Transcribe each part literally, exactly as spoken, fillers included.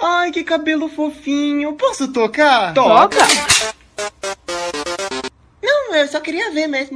Ai, que cabelo fofinho. Posso tocar? Toca! Não, eu só queria ver mesmo.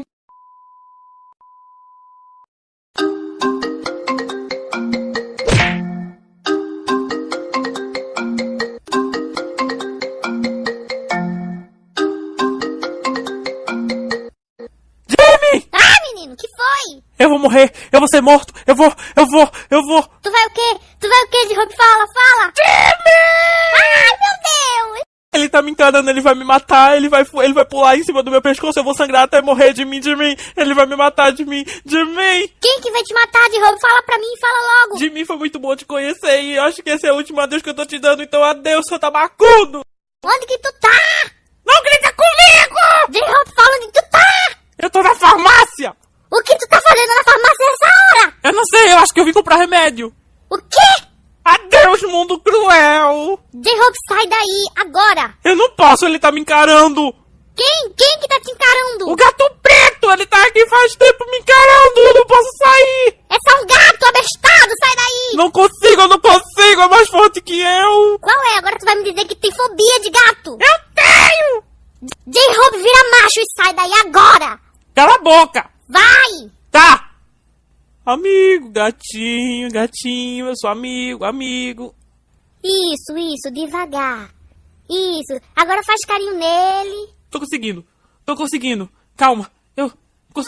Que foi? Eu vou morrer, eu vou ser morto, eu vou, eu vou, eu vou. Tu vai o quê? Tu vai o quê, J-Hope? Fala, fala! Jimmy! Ai, meu Deus! Ele tá me encarando, ele vai me matar, ele vai, ele vai pular em cima do meu pescoço, eu vou sangrar até morrer de mim, de mim. Ele vai me matar de mim, de mim. Quem que vai te matar, J-Hope? Fala pra mim, fala logo. De mim foi muito bom te conhecer e eu acho que esse é o último adeus que eu tô te dando, então adeus, seu tabacudo. Onde que tu tá? Não grita comigo! J-Hope, fala onde tu tá! Eu tô na farmácia! O que tu tá fazendo na farmácia nessa hora? Eu não sei, eu acho que eu vim comprar remédio. O quê? Adeus, mundo cruel! J-Hope, sai daí, agora! Eu não posso, ele tá me encarando! Quem? Quem que tá te encarando? O gato preto! Ele tá aqui faz tempo me encarando! Eu não posso sair! É só um gato abestado, sai daí! Não consigo, eu não consigo! É mais forte que eu! Qual é? Agora tu vai me dizer que tem fobia de gato! Eu tenho! J-Hope, vira macho e sai daí agora! Cala a boca! Vai! Tá! Amigo, gatinho, gatinho, eu sou amigo, amigo. Isso, isso, devagar. Isso, agora faz carinho nele. Tô conseguindo, tô conseguindo. Calma, eu... Cons...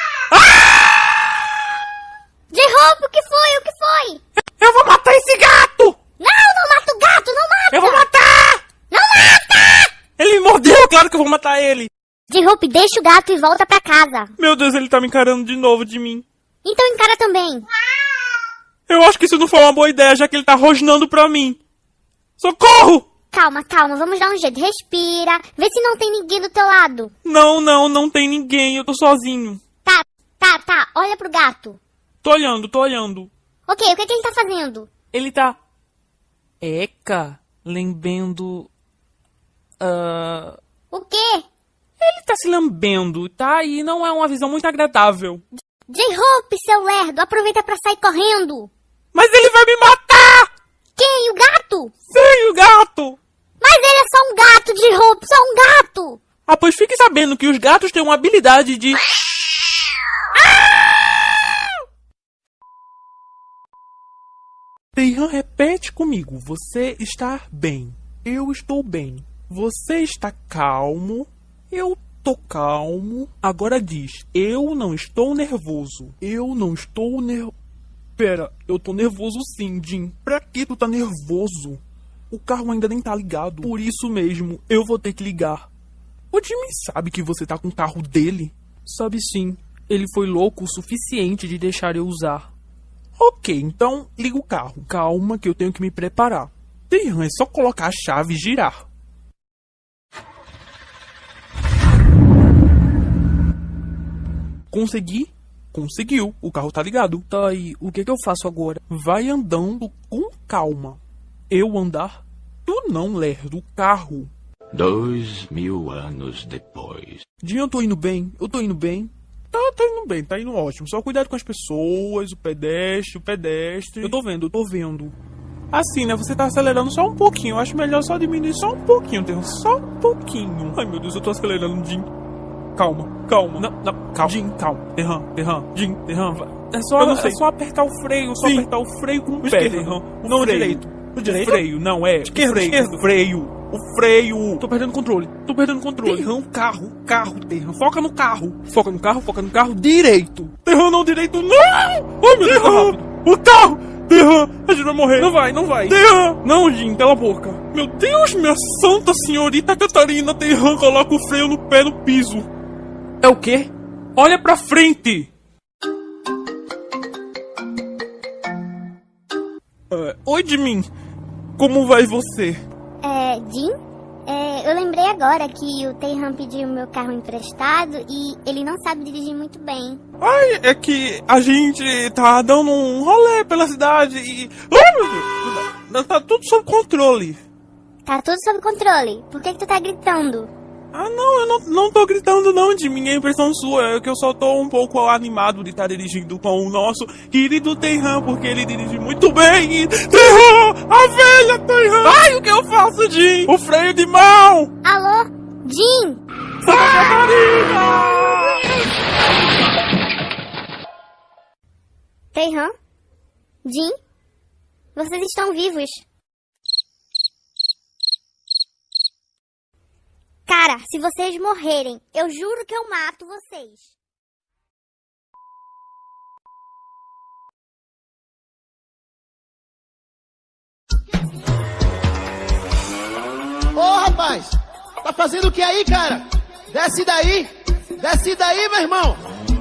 J-Hope, o que foi? O que foi? Eu vou matar esse gato! Não, não mata o gato, não mata! Eu vou matar! Não mata! Ele me mordeu, claro que eu vou matar ele. J-Hope, deixa o gato e volta pra casa. Meu Deus, ele tá me encarando de novo de mim. Então encara também. Eu acho que isso não foi uma boa ideia, já que ele tá rosnando pra mim. Socorro! Calma, calma, vamos dar um jeito. Respira, vê se não tem ninguém do teu lado. Não, não, não tem ninguém, eu tô sozinho. Tá, tá, tá, olha pro gato. Tô olhando, tô olhando. Ok, o que é que ele tá fazendo? Ele tá... Eca, lambendo... Uh... O quê? Ele tá se lambendo, tá? E não é uma visão muito agradável. J-Hope, seu lerdo, aproveita pra sair correndo. Mas ele vai me matar! Quem? O gato? Sim, o gato! Mas ele é só um gato, J-Hope, só um gato! Ah, pois fique sabendo que os gatos têm uma habilidade de... Teihan, repete comigo. Você está bem. Eu estou bem. Você está calmo. Eu tô calmo. Agora diz, eu não estou nervoso. Eu não estou nervoso. Pera, eu tô nervoso sim, Jim. Pra que tu tá nervoso? O carro ainda nem tá ligado. Por isso mesmo, eu vou ter que ligar. O Jimmy sabe que você tá com o carro dele? Sabe sim. Ele foi louco o suficiente de deixar eu usar. Ok, então liga o carro. Calma que eu tenho que me preparar. Teihan, é só colocar a chave e girar. Consegui? Conseguiu. O carro tá ligado. Tá aí, o que que eu faço agora? Vai andando com calma. Eu andar? Tu não, lerdo, o carro. Dois mil anos depois. Dinho, eu tô indo bem? Eu tô indo bem? Tá, tá indo bem, tá indo ótimo. Só cuidado com as pessoas, o pedestre, o pedestre. Eu tô vendo, eu tô vendo. Assim, né? Você tá acelerando só um pouquinho. Eu acho melhor só diminuir só um pouquinho, Teihan. Só um pouquinho. Ai, meu Deus, eu tô acelerando, Jim. Calma, calma. Não, não, calma. Jim, calma. Teihan, Teihan, Jim, Teihan. É só, é só apertar o freio, só Sim. apertar o freio com o, o pé, Teihan. Não, o direito. O direito? O freio, não, é. Esquerdo, freio, esquerdo. Freio. O freio. Tô perdendo controle. Tô perdendo controle. Teihan, carro, carro, Teihan. Foca no carro. Foca no carro, foca no carro direito. Teihan, não direito, não! Ai, meu Deus, tá rápido. O carro! Teihan, a gente vai morrer. Não vai, não vai. Teihan! Não, Jim, cala a boca. Meu Deus, minha santa senhorita Catarina, Teihan, coloca o freio no pé no piso. É o quê? Olha pra frente! Uh, oi, Jimin. Como vai você? É, Jim? É, eu lembrei agora que o Teihan pediu meu carro emprestado e ele não sabe dirigir muito bem. Ai, é que a gente tá dando um rolê pela cidade e... Ai, meu Deus! Tá tudo sob controle. Tá tudo sob controle. Por que que tu tá gritando? Ah, não, eu não, não tô gritando não, de minha impressão sua. É que eu só tô um pouco animado de estar dirigindo com o nosso querido Teyhan, porque ele dirige muito bem. E... Teyhan! A velha Teyhan! Ai, o que eu faço, Jim? O freio de mão! Alô? Jim? Santa Catarina! Teyhan? Jim? Vocês estão vivos. Cara, se vocês morrerem, eu juro que eu mato vocês. Ô, rapaz! Tá fazendo o que aí, cara? Desce daí! Desce daí, meu irmão!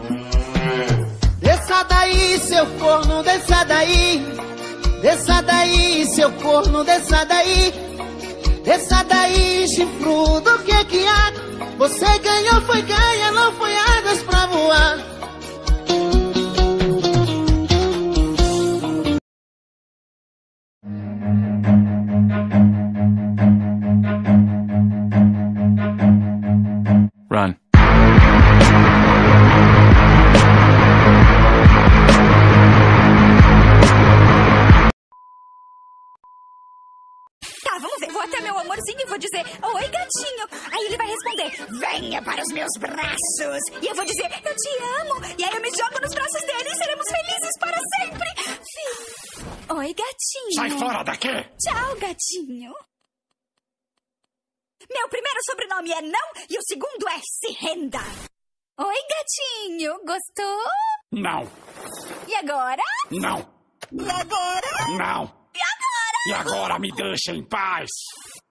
Desça daí, seu corno, desça daí! Desça daí, seu corno, desça daí! Desça daí, chifrudo, o que que há? Você ganhou, foi ganha, não foi asas pra voar. Run. Tá, vamos ver. Vou até meu amorzinho e vou dizer: oi, gatinho. Aí ele vai responder: venha para os meus braços. E eu vou dizer: eu te amo. E aí eu me jogo nos braços dele e seremos felizes para sempre. Fim. Oi, gatinho. Sai fora daqui! Tchau, gatinho. Meu primeiro sobrenome é não e o segundo é se renda. Oi, gatinho. Gostou? Não, E agora? não, E agora? não. E agora? E agora me deixa em paz.